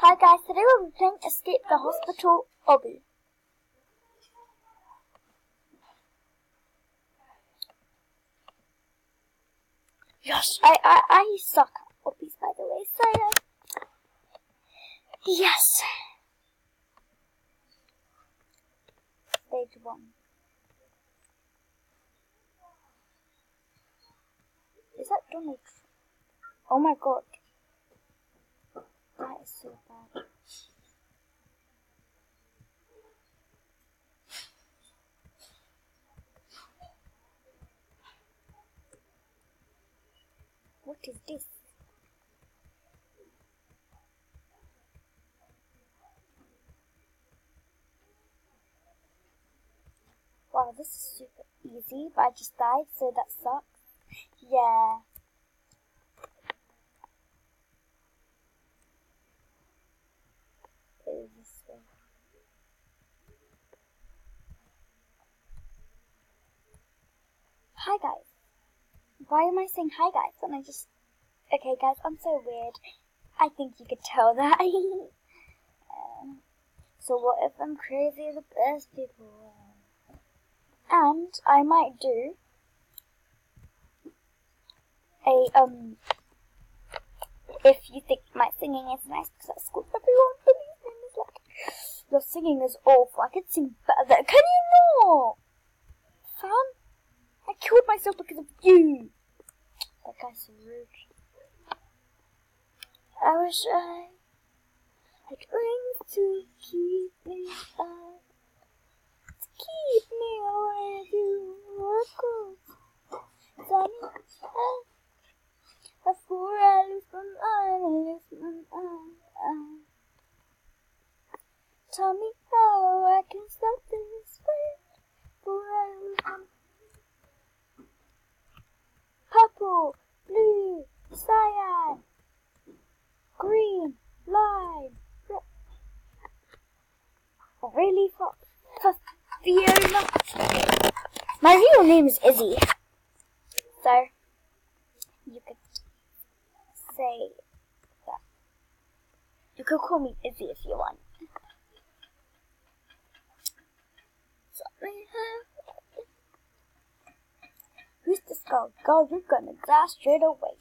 Hi guys, today we'll be playing Escape the Hospital Obby. Yes, I suck at obbies, by the way, so yes. Stage 1. Is that Donald Trump? Oh my god. That is so bad. What is this? Wow, this is super easy, but I just died, so that sucks. Yeah. Go this way. Hi guys. Why am I saying hi guys when I just... Okay guys, I'm so weird. I think you could tell that. So what if I'm crazy the best people? And I might do a if you think my singing is nice, because at school everyone believes me is like, your singing is awful. I could sing better than... Can you not? Fam? I killed myself because of you. That guy's so rude. I wish I had wings to keep me up, to keep me where you were close. Tell me before I lose my mind, Tell me how I can stop this fight before I lose my mind. Purple, blue, cyan, green, lime, red. Really, for Fiona? My real name is Izzy, so you could say that. You could call me Izzy if you want. Who's this girl? Girl, you're gonna die straight away.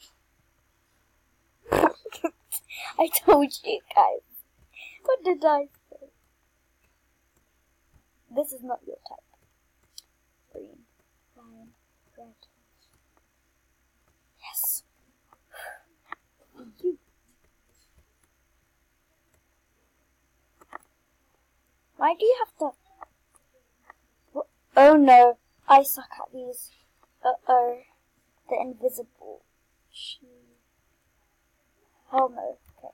I told you guys. What did I say? This is not your type. Green, lion, red. Yes. You. Why do you have to... Oh no, I suck at these. Uh-oh. The invisible. Oh no, okay.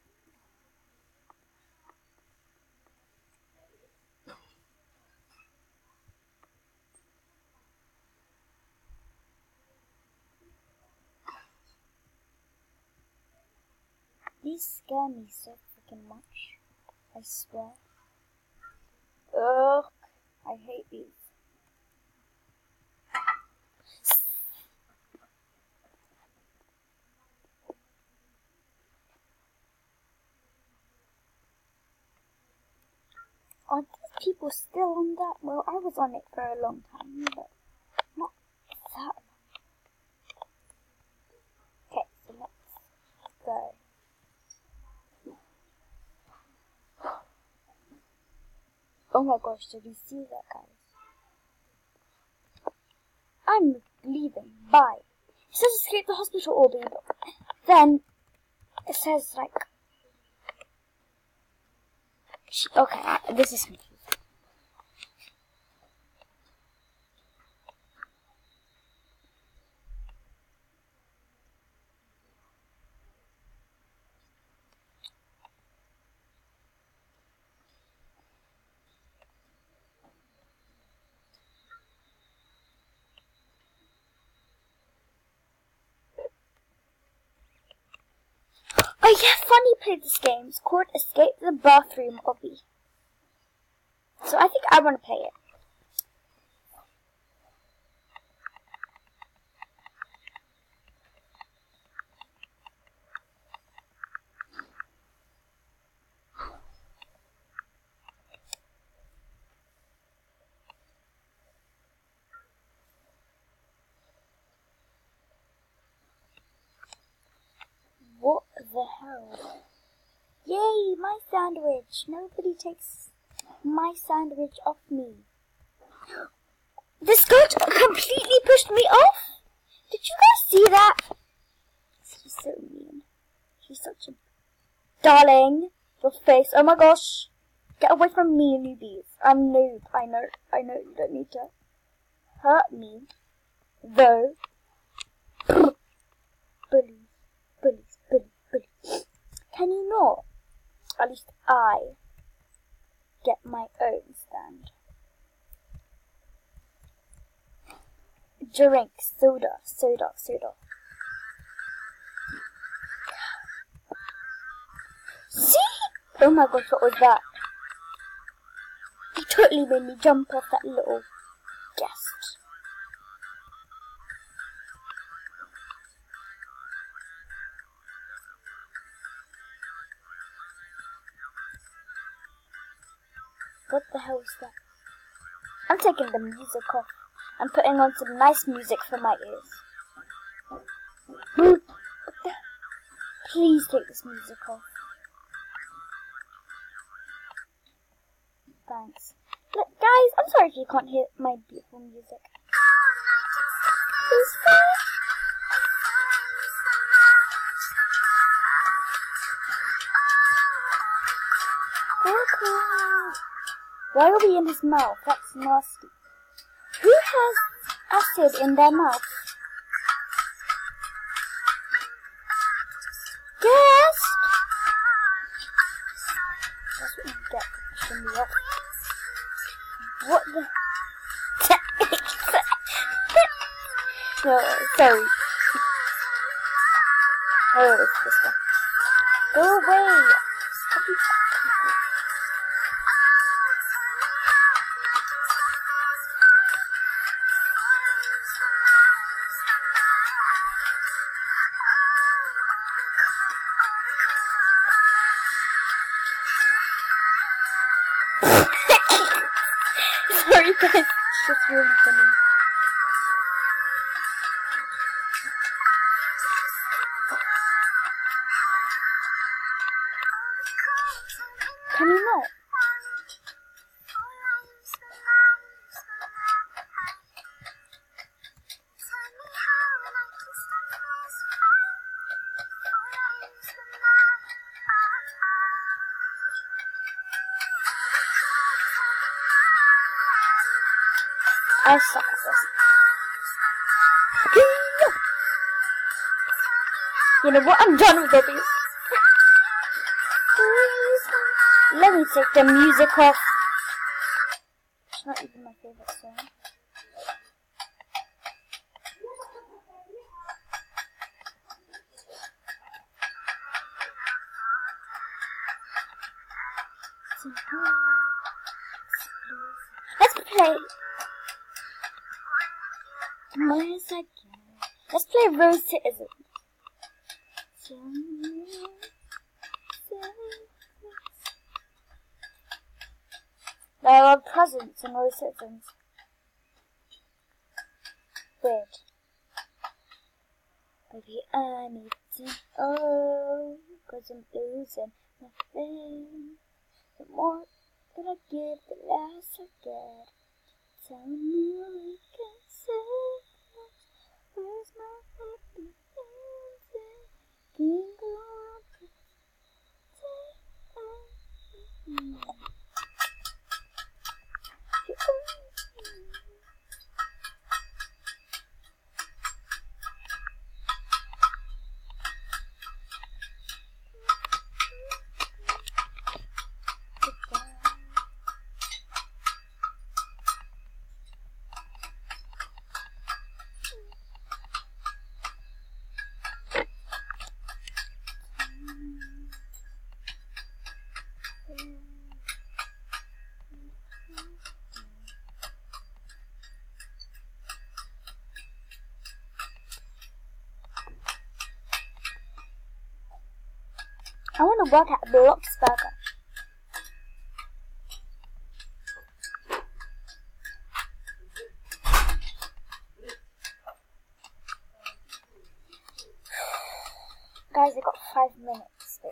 These scare me so freaking much. I swear. Ugh, I hate these. Are these people still on that? Well, I was on it for a long time, but not that long. Okay, so let's go. Oh my gosh, did you see that, guys? I'm leaving. Bye. It says escape the hospital Obby, but then it says like... Okay, this is confusing. Oh yeah, Funny played this game. It's called Escape the Bathroom Obby. So I think I want to play it. no. Yay, my sandwich. Nobody takes my sandwich off me. This goat completely pushed me off. Did you guys see that? She's so mean. She's such a darling. Your face. Oh my gosh. Get away from me, newbies. I'm noob. I know. You don't need to hurt me. Though. Bullies. Can you not? At least I get my own stand. Drink. Soda. See? Oh my gosh, what was that? He totally made me jump off that little guest. What the hell is that? I'm taking the music off. I'm putting on some nice music for my ears. Please take this music off. Thanks. Look, guys, I'm sorry if you can't hear my beautiful music. It's fun. Cool. Why are we in his mouth? That's nasty. Who has acid in their mouth? Guest! That's what you get for pushing me off. What the? No, sorry. Oh, it's this one. Go away! Sorry guys, it's just really funny. Can you not? I suck at this. You know what? I'm done with these. Let me take the music off. It's not even my favorite song. Let's play. Let's play Rose Citizen. There are presents in Rose Citizens. Weird. Baby, I need to, oh, 'cause I'm losing my faith. The more that I give, the less I get. Tell me what I can say. Where's my happy dancing? Can't go on I want to work at Bloxburger. Guys, I got 5 minutes.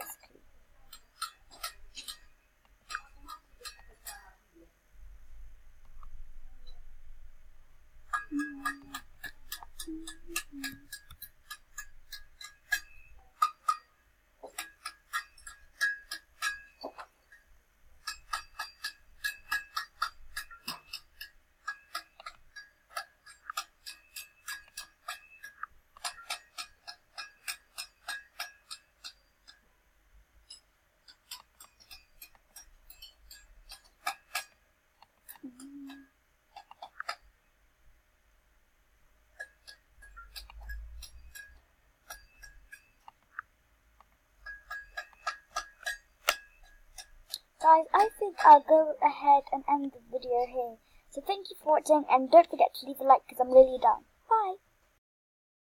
Guys, I think I'll go ahead and end the video here. So thank you for watching, and don't forget to leave a like because I'm really done.